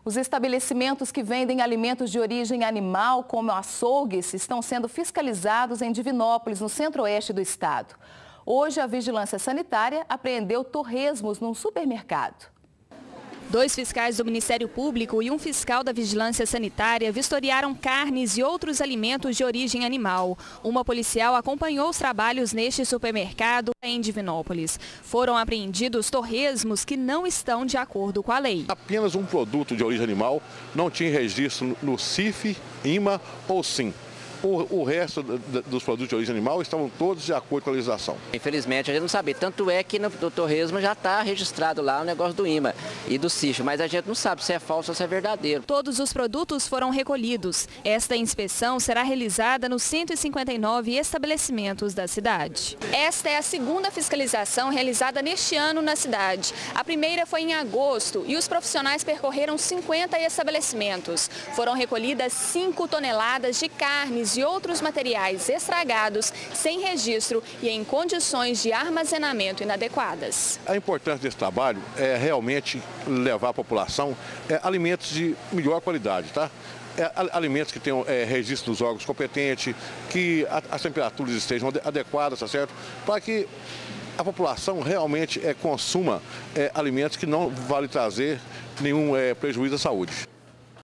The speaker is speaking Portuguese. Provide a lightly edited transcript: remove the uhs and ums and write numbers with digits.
Os estabelecimentos que vendem alimentos de origem animal, como açougues, estão sendo fiscalizados em Divinópolis, no centro-oeste do estado. Hoje, a Vigilância Sanitária apreendeu torresmos num supermercado. 2 fiscais do Ministério Público e um fiscal da Vigilância Sanitária vistoriaram carnes e outros alimentos de origem animal. Uma policial acompanhou os trabalhos neste supermercado em Divinópolis. Foram apreendidos torresmos que não estão de acordo com a lei. Apenas um produto de origem animal não tinha registro no CIF, IMA ou SIM. O resto dos produtos de origem animal estavam todos de acordo com a legislação. Infelizmente, a gente não sabe. Tanto é que no torresmo já está registrado lá o negócio do IMA e do CIF, mas a gente não sabe se é falso ou se é verdadeiro. Todos os produtos foram recolhidos. Esta inspeção será realizada nos 159 estabelecimentos da cidade. Esta é a segunda fiscalização realizada neste ano na cidade. A primeira foi em agosto e os profissionais percorreram 50 estabelecimentos. Foram recolhidas 5 toneladas de carnes e outros materiais estragados, sem registro e em condições de armazenamento inadequadas. A importância desse trabalho é realmente levar à população alimentos de melhor qualidade, tá? Alimentos que tenham registro dos órgãos competentes, que as temperaturas estejam adequadas, tá certo? Para que a população realmente consuma alimentos que não vale trazer nenhum prejuízo à saúde.